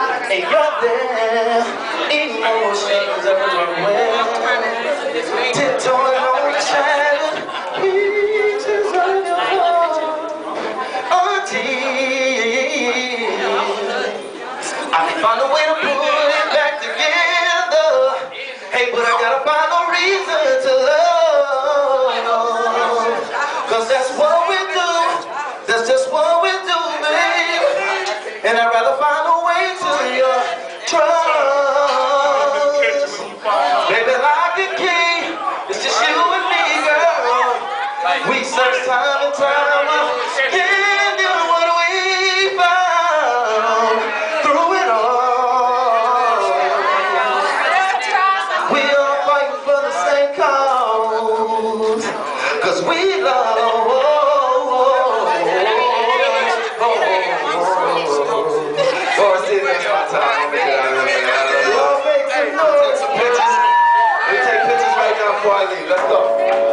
and you're there. Emotions everywhere. Tiptoeing on the side, pieces of your heart. I can find a way to put it back together. Hey, but I gotta find a reason to love. Cause that's what we do. That's just what we do, babe. And I'd rather find a way to your trust. Baby, like a key, it's just you and me, girl. We search time and time. Can't do what we found through it all. We all fighting for the same cause. Cause we love. Forest City, that's my time. Y'all make some noise. We take pictures right now before I leave. Let's go.